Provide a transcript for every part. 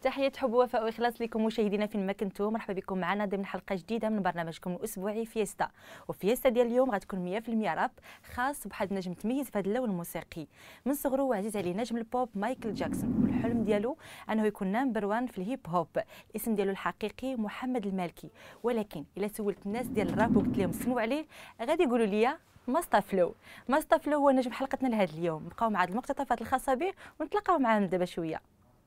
تحية حب ووفاء وإخلاص لكم مشاهدينا فين ما كنتم. مرحبا بكم معنا ضمن حلقة جديدة من برنامجكم الأسبوعي فيستا. وفيستا ديال اليوم غتكون 100% راب خاص بواحد النجم تميز في هذا اللون الموسيقي. من صغره وعزيز عليه نجم البوب مايكل جاكسون، والحلم ديالو أنه يكون نمبر 1 في الهيب هوب. الاسم ديالو الحقيقي محمد المالكي، ولكن إلا سولت الناس ديال الراب وقلت لهم سمعوا عليه غادي يقولوا لي ماستا فلو. ماستا فلو هو نجم حلقتنا لهذا اليوم. بقاو مع هذه المقتطفات الخاصة به ونتلاقاو معاه من دابا شوية.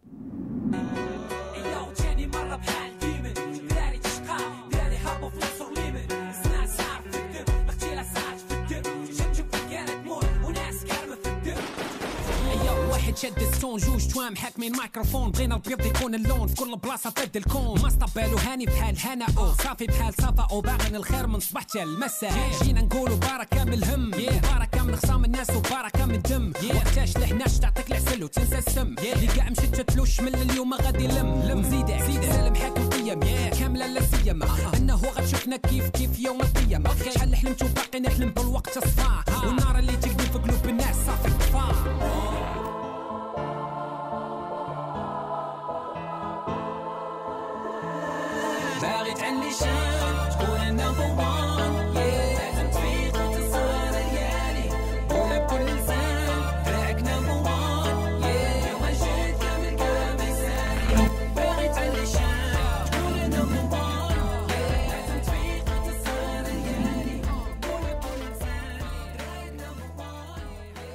شد السون جوج توام حاكمين مايكروفون، بغينا البيض يكون اللون في كل بلاصه ضد الكون. ما استقبلوا هاني بحال هنا او صافي بحال صفا او باغن الخير من صباح حتى المساء. جينا نقولوا بركه من الهم، بركه من خصام الناس وبركه من الدم. وقتاش لحناش تعطيك العسل وتنسى السم، اللي كاع مشيت تتلوش من اليوم غادي لم زيدك سالم حاكم قيم كامله لا سيما انه غتشوفنا كيف يوم القيامه. شحال حلمت وباقي نحلم بالوقت الصفا، والنار اللي تقدم في قلوب الناس صافي طفا. باغي تعلي شان تكون النمبر وان، لازم تفيق وتصير ليالي ولا بكل لسان راك نمبر وان. اليوم جيت كامل سالي. باغي تعلي شان تكون النمبر وان، لازم تفيق وتصير ليالي ولا بكل لسان راك نمبر وان.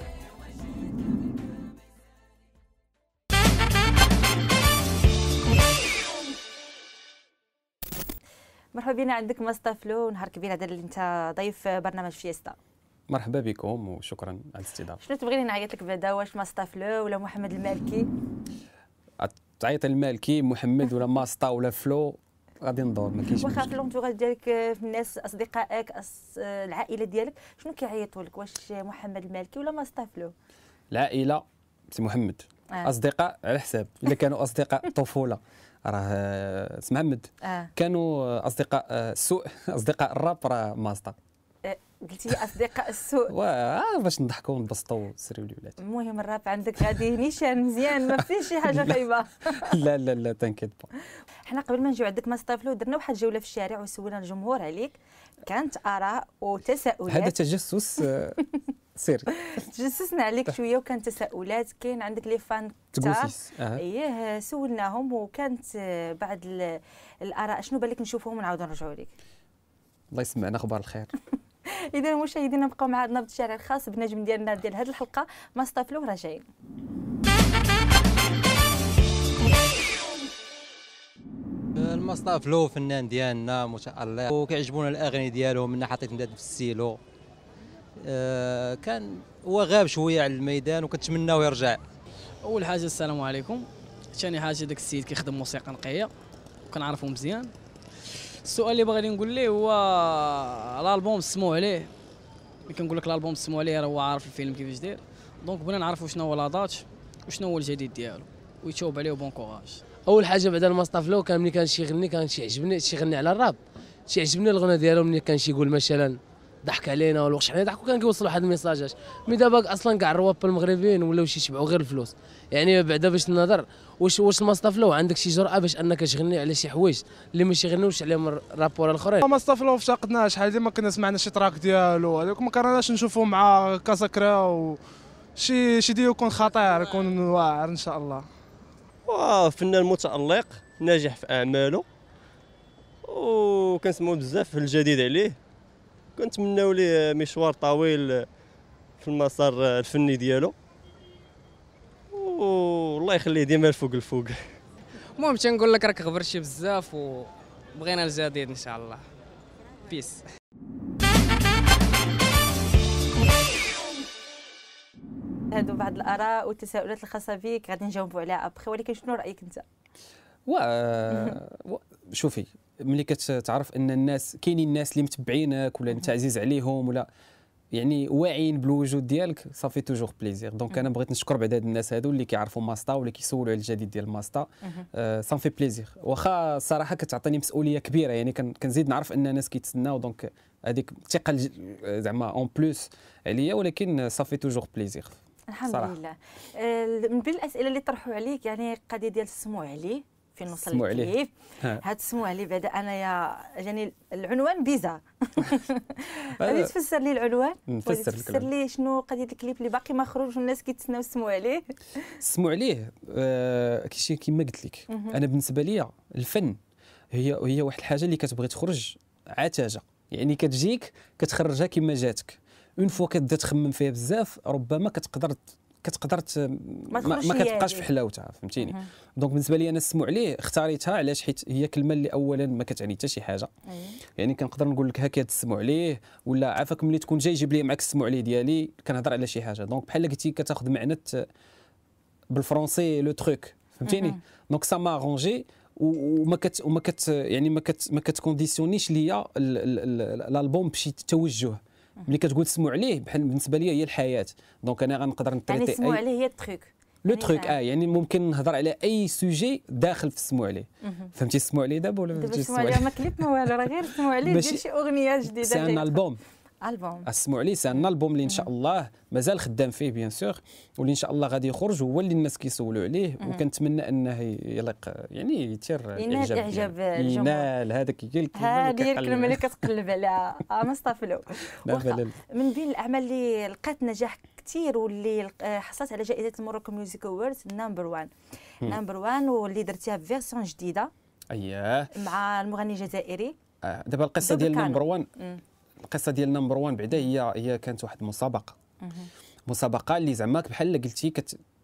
مرحبا بنا عندك ماستا فلو. نهار كبير هذا اللي انت ضيف برنامج فيستا. مرحبا بكم وشكرا على الاستضافه. شنو تبغيني نعيط لك بعدا؟ واش ماستا فلو ولا محمد المالكي؟ تعيط المالكي محمد ولا ماستا ولا فلو غادي ندور، ما كاينش. واخا في لونتوراج ديالك في الناس اصدقائك العائله ديالك شنو كيعيطوا لك؟ واش محمد المالكي ولا ماستا فلو؟ العائله سي محمد. اصدقاء على حساب، الا كانوا اصدقاء طفوله راه سي محمد. كانوا اصدقاء السوء اصدقاء الراب راه ماستا. قلتي لي اصدقاء السوء باش نضحكوا ونبسطوا ونسريو الولاد. المهم الراب عندك غادي نيشان مزيان، ما فيش شي حاجه خايبه. لا لا لا تنكد با. حنا قبل ما نجيو عندك ماستا فلو درنا واحد الجوله في الشارع وسولنا الجمهور عليك، كانت اراء وتساؤلات. هذا تجسس سيري. تجسسنا عليك شويه وكان تساؤلات. كاين عندك لي فان كثار اييه سولناهم، وكانت بعض الاراء. شنو بالك نشوفوهم ونعاودوا نرجعوا لك؟ الله يسمعنا اخبار الخير. اذا مشاهدينا بقاو مع نبض الشارع الخاص بالنجم ديالنا ديال هذه الحلقه ماستا فلو. راجعين. الماستا فلو فنان ديالنا متألق وكيعجبونا الاغاني ديالو. من ناحيه مداد في السيلو كان هو غاب شويه على الميدان وكنتمناو يرجع. اول حاجه السلام عليكم. ثاني حاجه داك السيد كيخدم موسيقى نقيه وكنعرفو مزيان. السؤال اللي باغي نقول ليه هو الالبوم سمعوا عليه. ملي كنقول لك الالبوم سمعوا عليه راه هو عارف الفيلم كيفاش داير، دونك بغينا نعرفوا شنو هو لاضات وشنو هو الجديد ديالو ويتوب عليه وبون كوراج. اول حاجه بعد الماستا فلو كان ملي كان شي يغني كان شي يعجبني شي يغني على الراب، شي يعجبني الغنى ديالو. ملي كان شي يقول مثلا ضحك علينا ولا شحال ضحكوا كان كيوصلوا واحد الميساجات. مي دابا اصلا كاع الرواب المغربيين ولاو يشبعوا غير الفلوس. يعني بعدا باش نهضر واش الماستا فلو عندك شي جرأه باش انك تغني على شي حوايج اللي ماشي يغنيوش عليهم الرابور الاخرين؟ ماستا فلو افتقدناه شحال هادي ما كنا سمعنا شي تراك ديالو، هذوك ما كرهناش نشوفوا مع كاساكرا وشي ديو يكون خطير يكون واعر ان شاء الله. فنان متألق ناجح في اعماله وكنسمعوا بزاف في الجديد عليه. كنتمناو ليه مشوار طويل في المسار الفني ديالو، والله يخليه ديما الفوق. المهم تنقول لك راك غبرتي بزاف وبغينا الجديد ان شاء الله. بيس. هادو بعض الاراء والتساؤلات الخاصه بك غادي نجاوبوا عليها ابخي، ولكن شنو رايك انت؟ شوفي ملي كتعرف ان الناس كاينين الناس اللي متبعينك ولا انت عزيز عليهم ولا يعني واعيين بالوجود ديالك صافي توجور بليزير. دونك انا بغيت نشكر بعد هاد الناس هادو اللي كيعرفوا ماستا ولا كيسولوا على الجديد ديال ماستا. صافي بليزير. واخا الصراحه كتعطيني مسؤوليه كبيره، يعني كنزيد نعرف ان الناس كيتسناو، دونك هذيك الثقه زعما اون بلوس عليا، ولكن صافي توجور بليزير. الحمد لله. من بين الاسئله اللي طرحوا عليك يعني القضيه ديال السموع عليه فين نوصل سمعوا عليه. للكليب. ها. هاد سمعوا عليه بعدا انا يعني العنوان بيزار. غادي تفسر لي العنوان؟ نفسر لك تفسر لي شنو قضيه الكليب اللي باقي ما خرج والناس كيتسناو يسمعوا عليه. سمعوا عليه كيشي كما قلت لك. انا بالنسبه لي الفن هي واحد الحاجه اللي كتبغي تخرج عتاجه، يعني كتجيك كتخرجها كما جاتك. اون فوا كتبدا تخمم فيها بزاف ربما كتقدر ما كتبقاش في حلاوتها، فهمتيني. دونك بالنسبه لي انا السمع عليه اختاريتها علاش؟ حيت هي كلمه اللي اولا ما كتعني حتى شي حاجه. يعني كنقدر نقول لك هكا تسمع عليه، ولا عافاك ملي تكون جاي جيب لي معك السمع عليه ديالي كنهضر على شي حاجه. دونك بحال قلتي كتاخذ معنى بالفرونسي لو تروك، فهمتيني. دونك سا ما رونجي وما كتكونديسيونيش ليا الالبوم بشي توجه. ملي كتقول تسمع عليه بحال بالنسبه لي هي الحياه. دونك انا غنقدر نطريطي يعني تسمع عليه هي التروك لو تروك. يعني ممكن نهضر على اي سوجي داخل في السمع عليه. فهمتي السمع عليه دابا ولا دابا السمع عليه ما كليب ما والو، راه غير السمع عليه ديال شي اغنيه جديده. سي ان البوم. السمع عليه سي ان البوم اللي ان شاء الله مازال خدام فيه بيان سور، واللي ان شاء الله غادي يخرج هو اللي الناس كيسولوا عليه. وكنتمنى انه يليق يعني يثير اعجاب الجمهور. ينال هذاك هي الكلمه اللي كتقلب عليها مصطفى لو. من بين الاعمال اللي لقات نجاح كثير واللي حصلت على جائزه الموروكو ميوزك اووردز نمبر 1 واللي درتيها فيرسيون جديده مع المغني الجزائري. دابا القصه ديال نمبر 1 القصه ديال نمبر 1 بعدا هي كانت واحد مسابقه اللي زعما بحال قلتي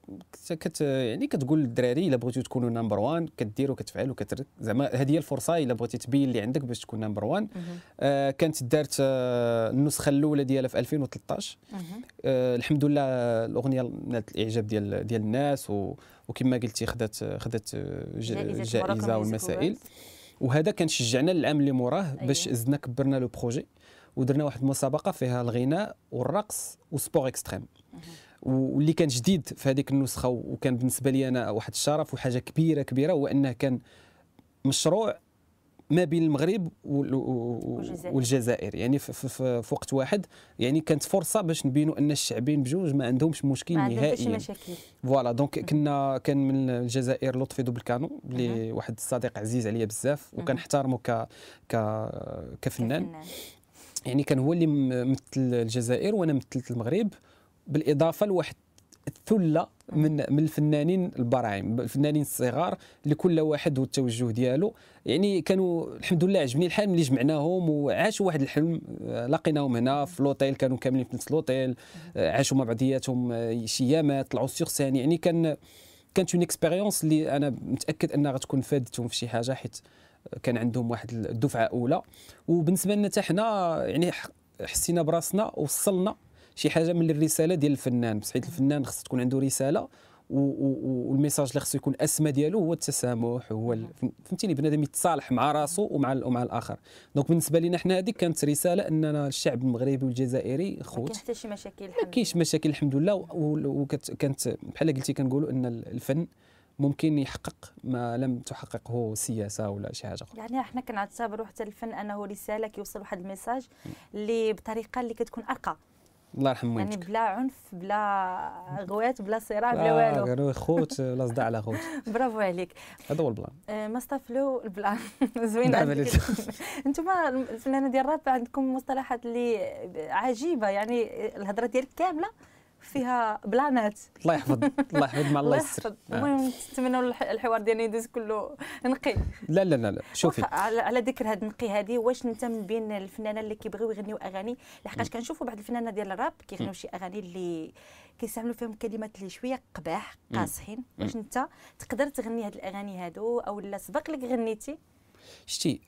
يعني كتقول للدراري الا بغيتو تكونوا نمبر 1 كديروا كتفعلوا زعما هذه هي الفرصه الا بغيتي تبين اللي عندك باش تكون نمبر 1. كانت دارت النسخه الاولى ديالها في 2013. الحمد لله الاغنيه نالت الاعجاب ديال الناس، وكما قلتي خدت الجائزه والمسائل. وهذا كان شجعنا للعام اللي موراه باش زدنا كبرنا لو بروجي ودرنا واحد المسابقه فيها الغناء والرقص وسبور اكستريم. واللي كان جديد في هذيك النسخه وكان بالنسبه لي انا واحد الشرف وحاجه كبيره هو انه كان مشروع ما بين المغرب والجزائر، يعني في وقت واحد. يعني كانت فرصه باش نبينوا ان الشعبين بجوج ما عندهمش مشكل نهائيا. فوالا دونك كان من الجزائر لطفي دوبلكانو اللي واحد الصديق عزيز عليا بزاف وكنحترمه كفنان. يعني كان هو اللي مثل الجزائر وانا مثلت المغرب، بالاضافه لواحد الثله من الفنانين البراعم، الفنانين الصغار اللي كل واحد والتوجه ديالو. يعني كانوا الحمد لله عجبني الحال ملي جمعناهم وعاشوا واحد الحلم. لقيناهم هنا في لوطيل، كانوا كاملين في نفس لوطيل، عاشوا مع بعضياتهم شي ايامات، طلعوا سيغ سين. يعني كانت اون اكسبيريونس اللي انا متاكد انها غتكون فادتهم في شي حاجه، حيت كان عندهم واحد الدفعه اولى. وبالنسبه لنا حتى حنا يعني حسينا براسنا وصلنا شي حاجه من الرساله ديال الفنان. بس حيت الفنان خص تكون عنده رساله، والميساج اللي خصو يكون اسمى ديالو هو التسامح، هو فهمتيني بنادم يتصالح مع راسو ومع الاخر. دونك بالنسبه لنا حنا هذيك كانت رساله اننا الشعب المغربي والجزائري خوت، ما كاينش حتى شي مشاكل، ما كاينش مشاكل الحمد لله. وكانت بحال قلتي كنقولوا ان الفن ممكن يحقق ما لم تحققه سياسه ولا شي حاجه اخرى. يعني احنا كنعتبروا حتى الفن انه رساله كيوصل واحد الميساج اللي بطريقه اللي كتكون ارقى. الله يرحم والديك. يعني بلا عنف، بلا غوات، بلا صراع، بلا والو. قالوا خوت لا صداع على خوت. برافو عليك. هذا هو البلان. مصطفى لو البلان زوين. انتم الفنانه ديال الراب عندكم مصطلحات اللي عجيبه، يعني الهضره ديالك كامله فيها بلانات. الله يحفظ مع الله يستر. المهم نتمنوا الحوار ديالنا يدوز كله نقي. لا شوفي على ذكر هذا النقي هذه، واش انت من بين الفنانين اللي كيبغيو يغنيو اغاني؟ لحقاش كنشوفوا بعض الفنانات ديال الراب كيغنيو شي اغاني اللي كيستعملوا فيهم كلمات اللي شويه قباح قاصحين. واش انت تقدر تغني هاد الاغاني هادو او لا سبق لك غنيتي؟ شتي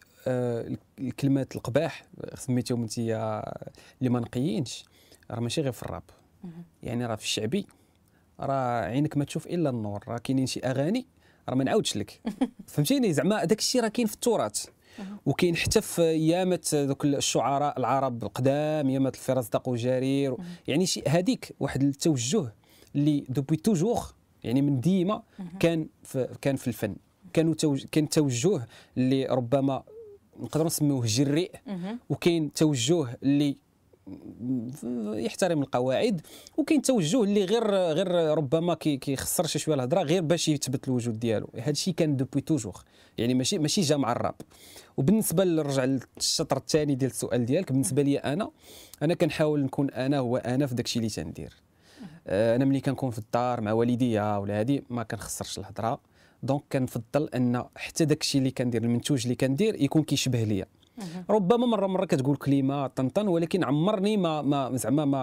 الكلمات القباح سميتهم انت اللي ما نقيينش، راه ماشي غير في الراب. يعني راه في الشعبي راه عينك ما تشوف الا النور. راه كاينين شي اغاني راه ما نعاودش لك، فهمتيني. زعما داك الشيء راه كاين في التراث، وكاين حتى في ايامات دوك الشعراء العرب القدام، ايامات الفرزدق وجرير. يعني شي هذيك واحد التوجه اللي دوبوي توجور، يعني من ديما كان في الفن. كان توجه اللي ربما نقدروا نسميوه جريء، وكاين توجه اللي يحترم القواعد، وكاين توجه اللي غير ربما كيخسر شي شويه الهضره غير باش يثبت الوجود ديالو. هذا الشيء كان دوبوي توجور، يعني ماشي جا مع الراب. وبالنسبه نرجع للشطر الثاني ديال السؤال ديالك، بالنسبه لي انا كنحاول نكون هو انا في داك الشيء اللي تندير. انا ملي كنكون في الدار مع والديا ولا هذه ما كنخسرش الهضره، دونك كنفضل ان حتى داك الشيء اللي كندير، المنتوج اللي كندير يكون كيشبه ليا. ربما مره كتقول كلمه طنطن، ولكن عمرني ما زعما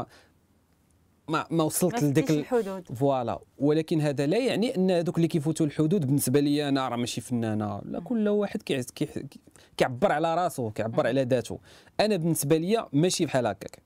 ما وصلت لديك الحدود فوالا. ولكن هذا لا يعني ان هذوك اللي كيفوتوا الحدود بالنسبه لي انا راه ماشي فنانه، لا، كل واحد كيعبر على راسه، كيعبر على ذاته. انا بالنسبه لي ماشي بحال هكاك،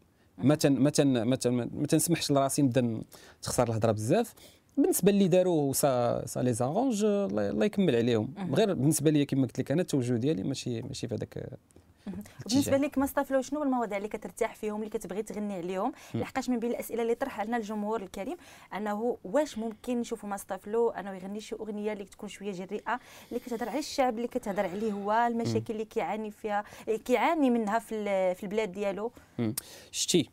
ما تنسمحش لراسي نبدا تخسر الهضره بزاف. بالنسبه اللي داروا سا لي زارونج الله يكمل عليهم. غير بالنسبه لي كما قلت لك انا التوجه ديالي ماشي في هذاك. بالنسبه لك مصطفى، شنو المواضيع اللي كترتاح فيهم، اللي كتبغي تغني عليهم؟ لحقاش من بين الاسئله اللي طرح لنا الجمهور الكريم انه واش ممكن نشوفوا مصطفى انه يغني شي اغنيه اللي تكون شويه جريئه، اللي كتهضر على الشعب، اللي كتهضر عليه هو المشاكل اللي كيعاني منها في البلاد ديالو. شتي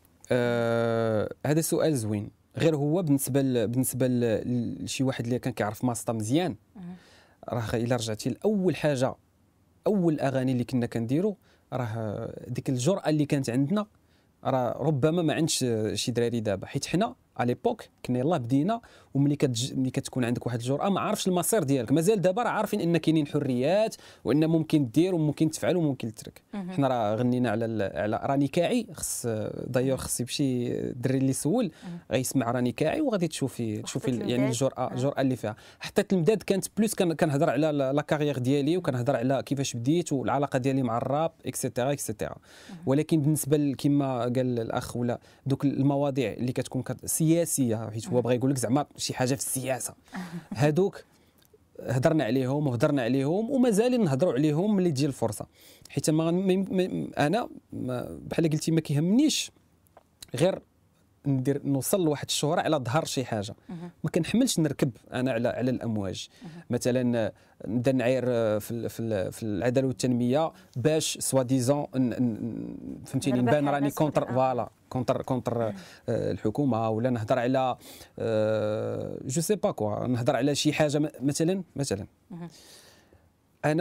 هذا سؤال زوين. غير هو بالنسبه لشي واحد اللي كان كيعرف ماسطا مزيان، راه الا رجعتي لاول حاجه، اول اغاني اللي كنا كنديروا، راه ديك الجرأه اللي كانت عندنا راه ربما ما عندش شي دراري دابا، حيت حنا على ليبوك كنا يلاه بدينا. وملي كتكون عندك واحد الجرأه ما عارفش المصير ديالك، مازال دابا راه عارفين ان كاينين حريات، وان ممكن دير وممكن تفعل وممكن تترك. حنا راه غنينا على راني كاعي. خص يمشي الدري اللي سول غيسمع راني كاعي وغادي تشوفي يعني الجرأه اللي فيها. حتى المداد كانت بلوس كنهضر على لا كارير ديالي، وكنهضر على كيفاش بديت والعلاقه ديالي مع الراب اكسيتيرا اكسيتيرا. ولكن بالنسبه كما قال الاخ ولا دوك المواضيع اللي كتكون سياسيه، حيت هو بغى يقول لك زعما شي حاجه في السياسه، هادوك هضرنا عليهم ومازال نهضروا عليهم ملي تجي الفرصه. حيت انا بحال قلتي ما كيهمنيش غير نوصل لواحد الشهره على ظهر شي حاجه. ما كنحملش نركب انا على الامواج. مثلا نبدا نعاير في العداله والتنميه باش سوا ديزون فهمتيني نبان راني كونتر فوالا كونتر الحكومه، ولا نهضر على جو سي با كوا، نهضر على شي حاجه مثلا انا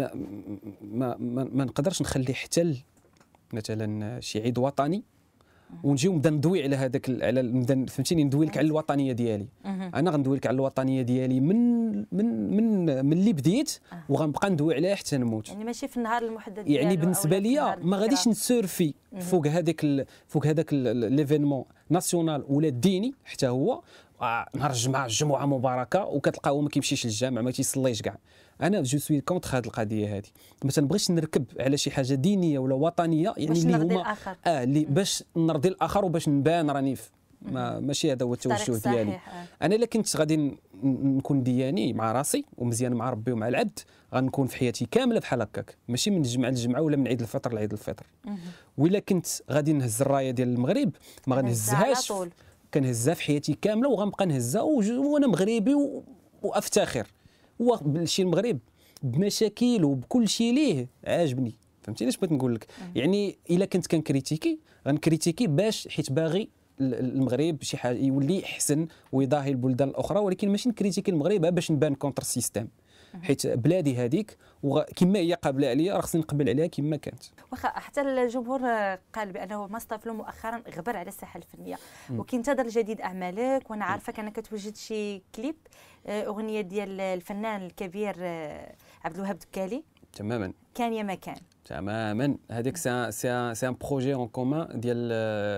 ما نقدرش نخلي حتى مثلا شي عيد وطني ونجيو نبدا ندوي على هذاك نبدا فهمتيني ندوي لك على الوطنيه ديالي. انا غندوي لك على الوطنيه ديالي من اللي بديت وغنبقى ندوي عليها حتى نموت. يعني ماشي في النهار المحدد يعني بالنسبه ليا ما غاديش نسورفي فوق هذاك ليفينمون ناسيونال ولا الديني حتى هو نهار الجمعه جمعه مباركه وكتلقاو ما كيمشيش للجامع ما تيصليش كاع. انا جو سوي كونتر هذه القضيه هذه. ما تنبغيش نركب على شي حاجه دينيه ولا وطنيه يعني اللي هما اللي باش نرضي الاخر وباش نبان راني ماشي هذا هو التوجه ديالي. انا الا كنت غادي نكون دياني مع راسي ومزيان مع ربي ومع العبد غنكون في حياتي كامله بحال هكاك، ماشي من الجمعه للجمعه ولا من عيد الفطر لعيد الفطر. وإلا كنت غادي نهز الرايه ديال المغرب ما غنهزهاش، كنهزها في حياتي كامله وغنبقى نهزها وانا مغربي وافتخر. هو بالشي المغرب بمشاكل وبكل شيء ليه عاجبني. فهمتيني اش بغيت نقول لك؟ يعني الا كنت كنكريتيكي غنكريتيكي باش حيت باغي المغرب شي حاجه يولي احسن ويضاهي البلدان الاخرى، ولكن ماشي نكريتيكي المغرب باش نبان كونتر سيستم. حيت بلادي هذيك كما هي قابله عليا راه خصني نقبل عليها كما كانت. واخا حتى الجمهور قال بانه مصطفى مؤخرا غبر على الساحه الفنيه وكينتظر جديد اعمالك، وانا عارفه انك كتوجد شي كليب اغنيه ديال الفنان الكبير عبد الوهاب دكالي. تماما كان يا ما كان. تماما هذيك سي ان بروجي اون كومان ديال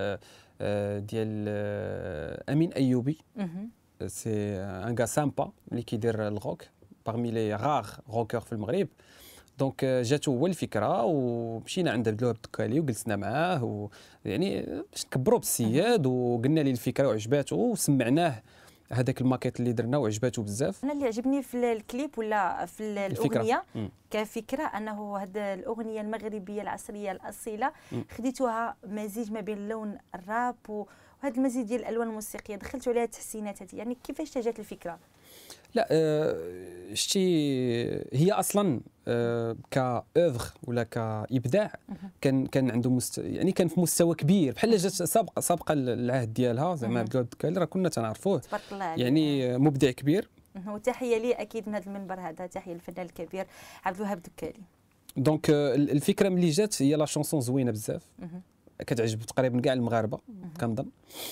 امين ايوبي. سي ان غا سامبا اللي كيدير الروك parmi les rares rockers في المغرب. دونك جاتو هو الفكره ومشينا عند عبد الوهاب الدكالي وجلسنا معاه يعني باش نكبروا بالسياد وقلنا ليه الفكره وعجباتو وسمعناه هذاك الماكيت اللي درنا وعجباتو بزاف. انا اللي عجبني في الكليب ولا في الاغنيه كفكره انه هذه الاغنيه المغربيه العصريه الاصيله خديتوها مزيج ما بين اللون الراب وهذا المزيج ديال الالوان الموسيقيه دخلتوا عليها التحسينات هذه، يعني كيفاش جات الفكره؟ لا شتي هي اصلا كاوفر ولا كابداع كان عنده يعني كان في مستوى كبير بحال جات سابقه العهد ديالها زعما عبد الوهاب الدكالي راه كنا تنعرفوه تبارك الله عليه. يعني مبدع كبير. وتحيه لي اكيد من هذا المنبر هذا، تحيه للفنان الكبير عبد الوهاب الدكالي. دونك الفكره ملي جات هي لا شونسون زوينه بزاف كتعجب تقريبا كاع المغاربه كنظن،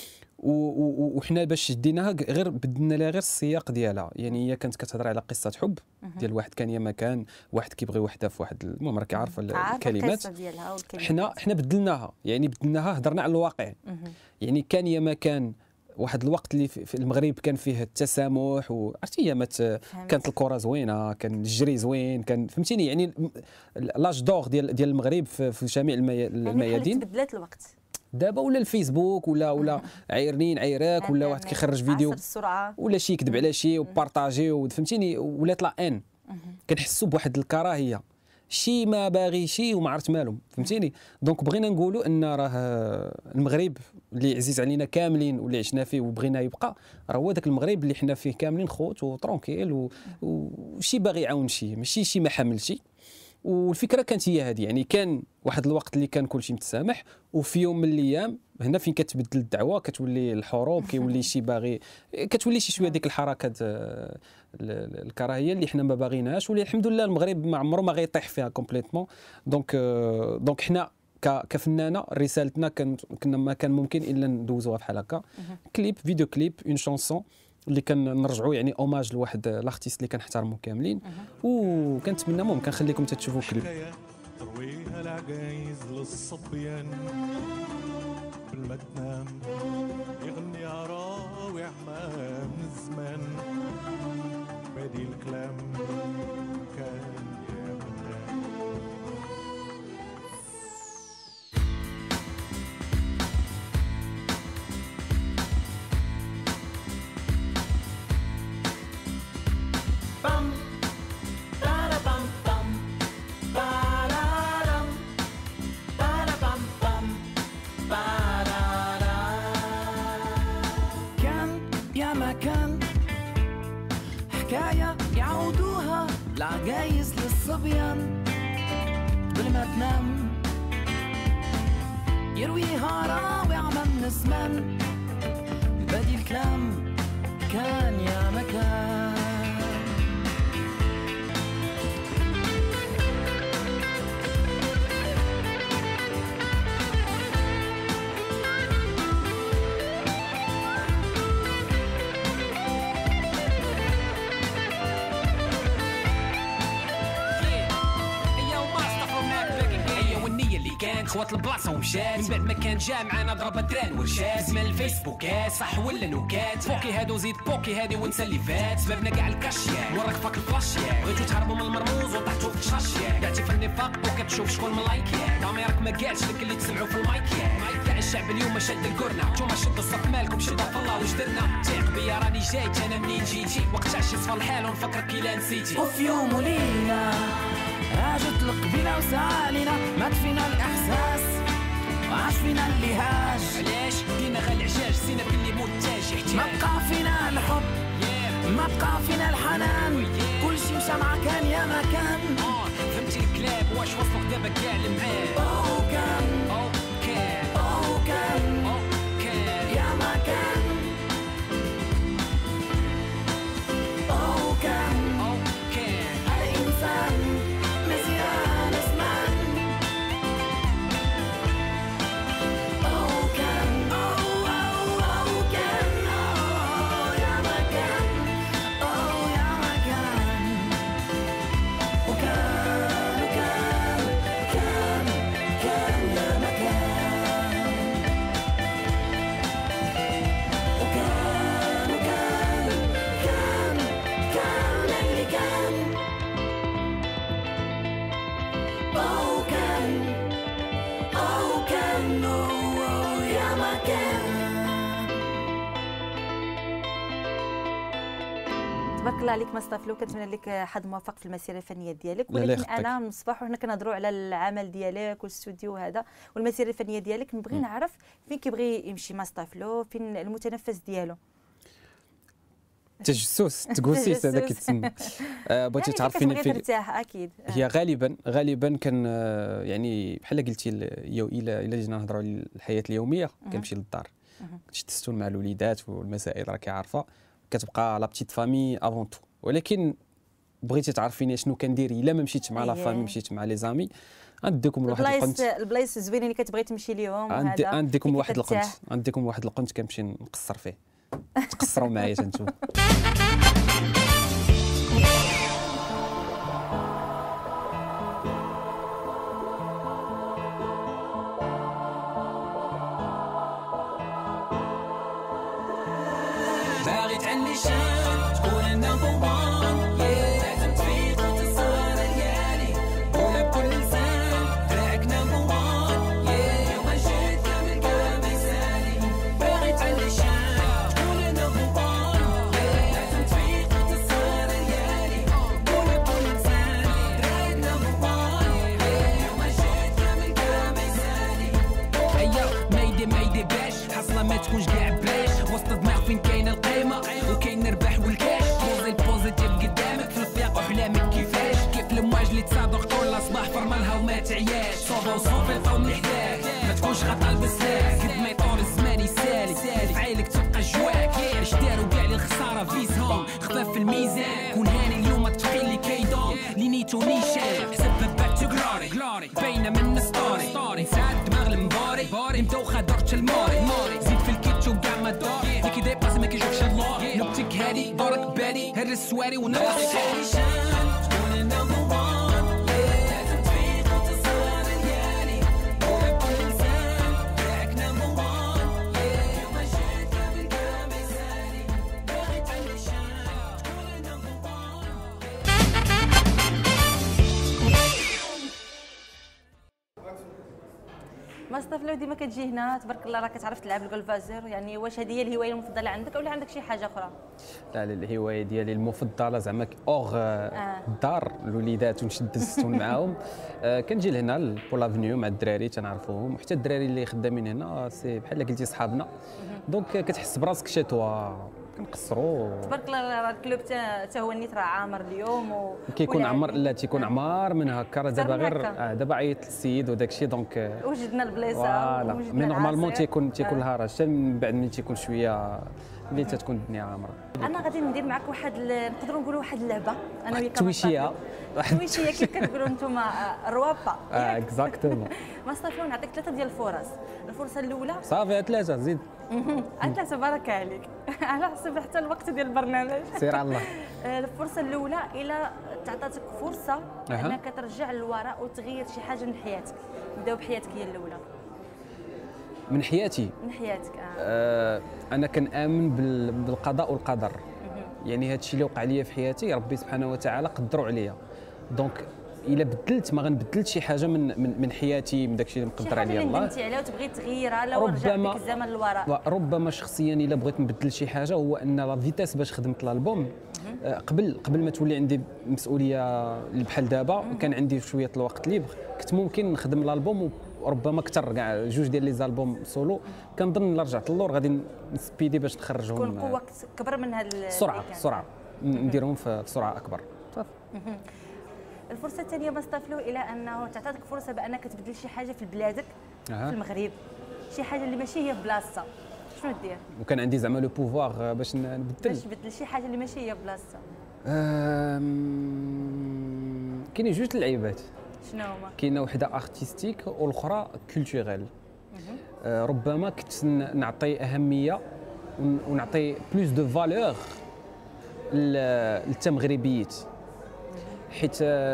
وحنا باش شديناها غير بدلنا لها غير السياق ديالها. يعني هي كانت كتهضر على قصه حب ديال واحد كان يا ما كان واحد كيبغي وحده في واحد المهم راك عارفه الكلمات. حنا بدلناها، يعني بدلناها هضرنا على الواقع. يعني كان يا ما كان واحد الوقت اللي في المغرب كان فيه التسامح وعرفتي ايامات كانت الكره زوينه، كان الجري زوين، كان فهمتيني يعني لاج دور ديال المغرب في جميع الميادين. تبدلات الوقت دابا ولا الفيسبوك ولا عايرنين عايراك ولا واحد كيخرج فيديو ولا شي يكذب على شي وبارطاجي فهمتيني، ولات لا ان كنحسوا بواحد الكراهيه شي ما باغي شي وما عرفت مالهم فهمتيني. دونك بغينا نقولوا ان راه المغرب اللي عزيز علينا كاملين واللي عشنا فيه وبغينا يبقى راه هو داك المغرب اللي حنا فيه كاملين خوت وترونكيل وشي باغي يعاون شي ماشي شي ما حامل شي. والفكره كانت هي هذه، يعني كان واحد الوقت اللي كان كلشي متسامح، وفي يوم من الايام هنا فين كتبدل الدعوه كتولي الحروب، كيولي شي باغي، كتولي شي شويه ديك الحركات الكراهيه اللي حنا ما باغيناش، واللي الحمد لله المغرب ما عمره ما غيطيح فيها كومبليتمون. دونك حنا كفنانه رسالتنا كنا ما كان ممكن الا ندوزوها بحال هكا كليب، فيديو كليب، اون شونسون اللي كنرجعوا يعني اوماج لواحد لارتيست اللي كنحترموا كاملين، وكنتمنى المهم كنخليكم تشوفوا الكليب. ترويها العجايز للصبيان قبل ما تنام يغني عراوي عمام من الزمان بادي الكلام كان يا مكان. حكاية يعودوها العجايز للصبيان قبل ما تنام يرويها راوي عمام من زمان بدي الكلام كان يا مكان. خوات البلاصه ومشات من بعد ما كان جا معانا ضربه تران ورشات اسم الفيسبوكات صح ولا نوكات فوكي هادو زيد بوكي هادي ونسى اللي فات سببنا كاع الكاشيات وراك فاك الفلاشيات بغيتو تهربوا من المرموز وطحتوا في الشاشيات قعدتي في النفاق وكتشوف شكون ملايكيات كاميراك ما قالش لك اللي تسمعوا في المايكيات كاع الشعب اليوم شاد القرنه نتوما شدوا الصف مالكم شدوا في الله واش درنا تيق بيا راني جايت انا منين جيتي وقت عشي صفى الحال ونفكرك الا نسيتي وفي يوم وليله هاجت القبيله وسالينا مات فينا الاحساس وعاش فينا اللي هاج علاش دينا غير العجاج سينا باللي موت تاج يحتاج ما بقى فينا الحب ما بقى فينا الحنان كل شي مشى مع كان يا ما كان فهمتي الكلاب واش وصلوك دابا كاع المعاد كان كان يا ما كان كان الإنسان مزيان اسمان كان يا ما كان يا ما كان وكان كان يا ما كان وكان اللي كان كان يا ما كان. تبارك الله عليك مصطفى، لو كنتمنى لك حظ موفق في المسيره الفنيه ديالك. ولكن انا من الصباح وحنا كنهضروا على العمل ديالك والاستوديو هذا والمسيره الفنيه ديالك، نبغي نعرف فين كيبغي يمشي مصطفى، فين المتنفس ديالو. تجسس تجوسيس هذا كيتسمى. بغيتي تعرفيني في ترتاح اكيد. هي غالبا كان يعني بحال قلتي الى جينا نهضروا على الحياه اليوميه كنمشي للدار كنت تستون مع الوليدات والمسائل راكي عارفه كتبقى لا بتيت فامي افون تو. ولكن بغيتي تعرفيني شنو كندير الا ما مشيتش مع لا فامي مشيت مع لي زامي غنديكم لواحد القنت. البلايص الزوينين اللي كتبغي تمشي ليهم عندكم واحد القنت كنمشي نقصر فيه تقصروا معايا تنشوف. باغي تعلي شان تكون النمبر وان لازم تفيق وتسهر الليالي قولها بكل لسان دراعك نمبر وان يوم جيت كامل كلام يسالي. باغي تعلي شان تكون النمبر وان لازم تفيق وتسهر الليالي قولها بكل لسان دراعك نمبر وان يوم جيت كامل كلام يسالي. ايوه ميدي باش حصله ما تكونش كاع بلاش وسط دماغ فين كاين القيمه وكاين الربح والكاش. بوزي البوزيتيف قدامك في الفياق وحلامك كيف المواج اللي تصادق كل صباح فرملها وما تعياش. صوبه وصوفي القوم محتاج ما تكونش غطا البسلاك قد ما يطول الزمان يسالي فعيلك تبقى جواك. اش داروا كاع الخساره فيزهم خفاف في الميزان كون هاني اليوم تفقي اللي كيدوم لي نيتو نيشان حسب باك تو جلوري باينه من ستوري نساعد دماغ المباري مدوخه درت الموري زيد في الكيتشو كاع ما دور اللي كيديباس ما كيشوفش اللور نبتك هادي دورك بالي هر السواري ونرقص تكون النمبر وان لازم تفيق وتسهر الليالي قولها بكل لسان دراعك نمبر وان يوم جيت كامل كلام يسالي. باغي تعلي شان تكون النمبر ما استفلو ديما كتجي هنا تبارك الله راك كتعرف تلعب الكولفازور، يعني واش هذه هي الهوايه المفضله عندك ولا عندك شي حاجه اخرى؟ لا الهوايه ديالي المفضله زعما اوغ الدار الوليدات ونشد الستون معاهم. كنجي لهنا بور لافنيو مع الدراري تنعرفوهم وحتى الدراري اللي خدامين هنا سي بحال قلتي صحابنا دونك كتحس براسك شاتوا كنقصروا تبارك الله. راه الكلوب حتى هو نيت راه عامر اليوم كيكون عمر لا تيكون عمار من هكا راه دابا غير دابا عيط السيد وداك الشيء دونك وجدنا البلايصه فوالا مي نورمالمون تيكون الهرج حتى من بعد ملي تيكون شويه ملي تتكون الدنيا عامره. انا غادي ندير معك نقدروا نقولوا واحد اللعبه انا وياك تويشيه كيف كتقولوا انتم الروابه اكزاكتومون. ما صافي نعطيك 3 ديال الفرص. الفرصه الاولى صافي 3 زيد 3 بارك عليك على حسب حتى الوقت ديال البرنامج سير على الله. الفرصه الاولى الى تعطاتك فرصه انك ترجع للوراء وتغير شي حاجه من حياتك. نبداو بحياتك هي الاولى. من حياتي انا كنآمن بالقضاء والقدر. يعني هذا الشيء اللي وقع لي في حياتي ربي سبحانه وتعالى قدروا عليا دونك الا بدلت ما غنبدلش شي حاجه من حياتي من داك الشيء اللي مقدر عليا الله. ندمتي عليها وتبغي تغيرها لو رجع بك الزمن للوراء. ربما شخصيا الا بغيت نبدل شي حاجه هو ان لا فيتاس باش خدمت الالبوم قبل ما تولي عندي مسؤوليه بحال دابا كان عندي شويه الوقت ليبر كنت ممكن نخدم الالبوم وربما كثر كاع جوج ديال لي زالبوم سولو. كنظن الا رجعت للور غادي نسبيدي باش نخرجهم تكون قوه كبر من هذا السرعه نديرهم في سرعه اكبر. الفرصه الثانيه باستافلو الى انه تعطيك فرصه بانك تبدل شي حاجه في بلادك في المغرب شي حاجه اللي ماشي هي في بلاصتها شنو دير؟ وكان عندي زعما لو بوفوار باش نبدل شي حاجه اللي ماشي هي في بلاصتها. كاينين جوج اللعيبات. شنو هما؟ كاينه وحده ارتستيك والاخرى كولتوريل. ربما كنت نعطي اهميه ونعطي بلوس دو فالور للتمغربيات حيت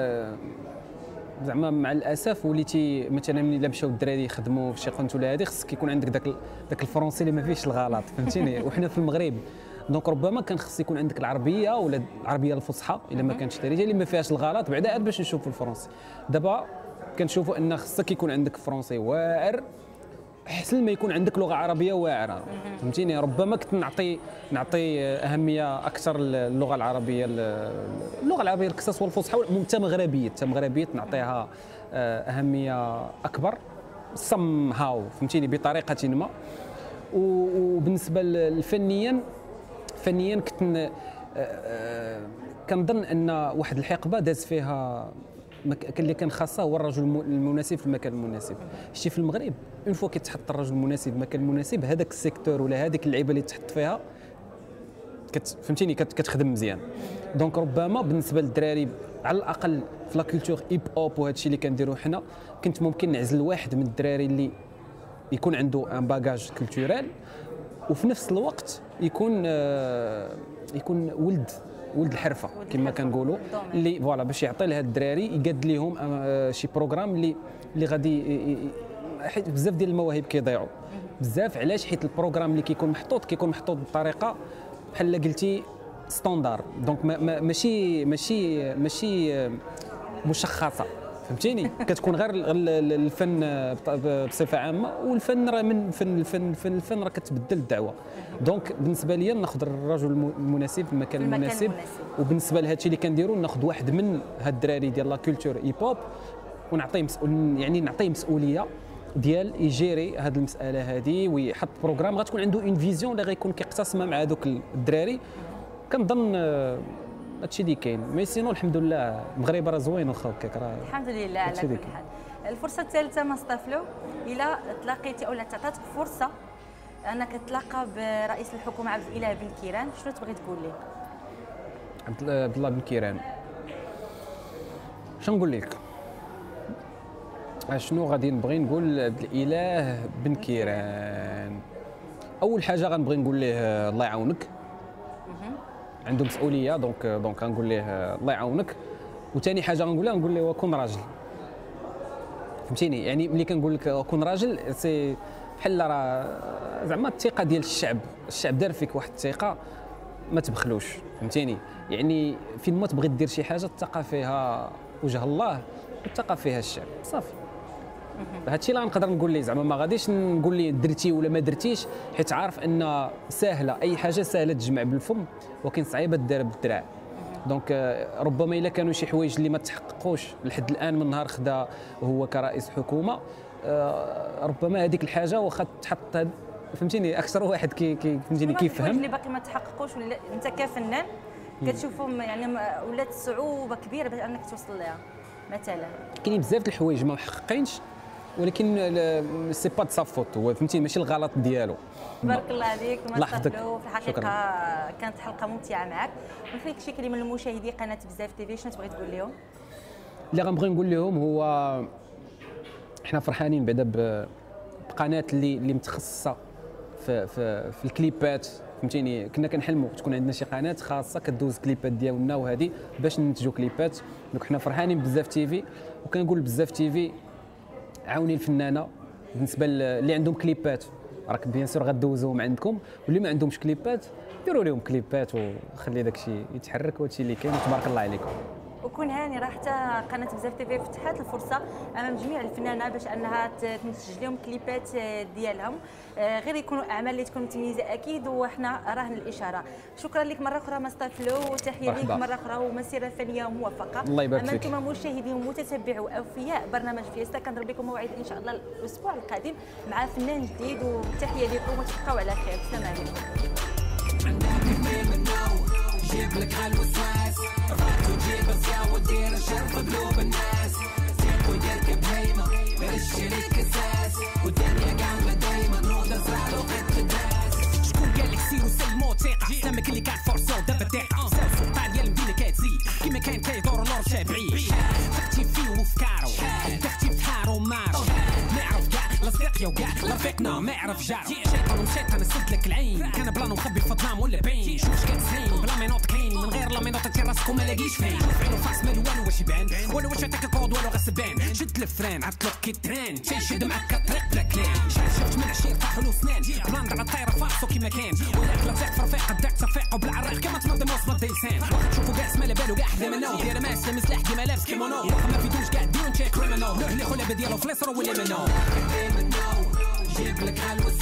زعما مع الاسف وليتي مثلا ملي الا مشاو الدراري يخدموا في شي قنت ولا هذه خصك يكون عندك داك الفرونسي اللي ما فيهش الغلط فهمتيني وحنا في المغرب دونك ربما كان خص يكون عندك العربيه ولا العربيه الفصحى الا ما كانتش دارجه اللي ما فيهاش الغلط بعدا عاد باش نشوفوا الفرونسي. دابا كنشوفوا ان خصك يكون عندك فرونسي واعر احسن ما يكون عندك لغه عربيه واعره فهمتيني. ربما كنت نعطي اهميه اكثر للغه العربيه القصص والفصحى والمغربيه نعطيها اهميه اكبر سم هاو فهمتيني بطريقه ما. وبالنسبه فنيا كنت كنظن ان واحد الحقبه داز فيها اللي كان خاصه هو الرجل المناسب في المكان المناسب. شتي في المغرب اون فوا كيتحط الرجل المناسب في المكان المناسب، هذاك السيكتور ولا هذيك اللعيبه اللي تحط فيها فهمتيني كتخدم مزيان. دونك ربما بالنسبه للدراري على الاقل في لا كولتور هيب هوب وهذا الشيء اللي كنديروا حنا، كنت ممكن نعزل واحد من الدراري اللي يكون عنده ان باجاج كولتورال وفي نفس الوقت يكون ولد الحرفه كما كنقولوا، اللي فوالا باش يعطي لهاد الدراري يقاد لهم شي بروغرام اللي غادي، حيت بزاف ديال المواهب كيضيعوا بزاف. علاش؟ حيت البروغرام اللي كيكون محطوط بطريقه بحال قلتي ستاندار، دونك ماشي مشخصه، فهمتيني؟ كتكون غير الفن بصفه عامه، والفن راه من الفن راه كتبدل الدعوه. دونك بالنسبه لي ناخذ الرجل المناسب في المكان المناسب، وبالنسبه لهذا الشيء اللي كنديروا ناخذ واحد من هاد الدراري ديال لا كولتور هيب هوب ونعطيه يعني نعطيه مسؤوليه ديال يجيري هذه المساله هذه، ويحط بروغرام غتكون عنده اون فيزيون اللي غيكون كيقتسمها مع هذوك الدراري. كنظن هادشي اللي كاين، مي سينو الحمد لله المغرب راه زوين واخا هكاك راه الحمد لله على كل حال. الفرصه الثالثه مصطفى الا تلاقيتي او تعطاتك فرصه انك تتلاقى برئيس الحكومه عبد الاله بن كيران، شنو تبغي تقول ليه؟ عبد الله بن كيران شنو نقول لك؟ شنو غادي نبغي نقول عبد الاله بن كيران؟ اول حاجه غنبغي نقول ليه الله يعاونك، عنده مسؤوليه، دونك غنقول ليه الله يعاونك. وثاني حاجه غنقول له كون راجل، فهمتيني؟ يعني ملي كنقول لك كون راجل سي بحال راه زعما الثقه ديال الشعب دار فيك واحد الثقه ما تبخلوش، فهمتيني؟ يعني فين ما تبغي دير شي حاجه تلقى فيها وجه الله وتلقى فيها الشعب، صافي. هادشي اللي غنقدر نقول ليه، زعما ما غاديش نقول ليه درتي ولا ما درتيش، حيت عارف ان ساهله، اي حاجه ساهله تجمع بالفم ولكن صعيبه دار بالدراع. دونك ربما الا كانوا شي حوايج اللي ما تحققوش لحد الان من نهار خدا وهو كرئيس حكومه، ربما هذيك الحاجه واخا تحط، فهمتيني؟ اكثر واحد فهمتيني كيفهم اللي باقي ما تحققوش، ولا انت كفنان كتشوفهم يعني ولات صعوبه كبيره باش انك توصل لها. مثلا كاينين بزاف د الحوايج ما محققينش، ولكن سي با تصفط، هو فهمتي ماشي الغلط ديالو. بارك الله عليك مصطفى. في الحقيقه كانت حلقه ممتعه معك. ونخليك شي كلمه للمشاهدي قناه بزاف تيفي، شنو تبغي تقول لهم؟ اللي غنبغي نقول لهم هو احنا فرحانين بعدا بقناه اللي متخصصه في الكليبات، فهمتيني؟ كنا كنحلموا تكون عندنا شي قناه خاصه كدوز كليبات ديالنا وهذه باش ننتجوا كليبات. دونك حنا فرحانين بزاف تيفي، وكنقول بزاف تيفي عاوني الفنانه بالنسبه اللي عندهم كليبات، راك بيان سور غدوزوهم عندكم، واللي ما عندهمش كليبات ديروا لهم كليبات وخلي داك الشيء يتحرك، وهادشي اللي كاين. تبارك الله عليكم. وكون هاني راه حتى قناه بزاف تيفي فتحت الفرصه امام جميع الفنانات باش انها تنتج لهم كليبات ديالهم، غير يكونوا اعمال اللي تكون متميزه اكيد، وحنا راهن الاشاره. شكرا لك مره اخرى مصطفى لو، وتحيه لك مره اخرى، ومسيره فنيه موفقه. الله يبارك فيك. امانكم مشاهدين ومتتبعوا اوفياء برنامج فيستا، كنضرب لكم موعد ان شاء الله الاسبوع القادم مع فنان جديد، وتحيه لكم وتبقوا على خير. السلام عليكم. جيب لك هالوسواس وجيب الزاوية ودير الشرف قلوب الناس، ويركب هيمة الشريك كساس، والدنيا قامة دايما نوضة زعل وقت الناس. شكون قال لك سيرو سلمو ثقة، سلامك اللي قاعد فرصة ودابا دقة، سلطان ديال المدينة كتزيد كيما كان كيدور نور شابعي، تختي فيه وفكارو تختي في حارو مارو، ما يعرف كاع لا صديقيا وكاع لا رفيقنا ما يعرف جارو. شيطان ومشيت انا سد لك العين، كان بلانو مخبي في الظلام ولا باين، شوف شكات زين بلا ما ينوض كاين، من غير لا ما ينوض راسك وما لاقيش فين، عينو فاس مالو والو واش يبان، والو واش عطاك الكود والو غسبان، شد الفران عطلق كي تران، تيشد معاك الطريق بلا كلام، شفت من عشير طاحوا له سنان، بلان على الطايره فاصو كيما كان، ولا لا تفيق في رفيق بداك تفيق وبالعراق كما تنظم وسط اللسان، واخا تشوفوا كاع ما لا بالو كاع حدا منو، داير ماس لمس لحد كيما لابس كيمونو، واخا ما فيدوش كاع ديون تشيك كريمينال، اللي خلابه ديالو فليصرو ولا منو، جيب لك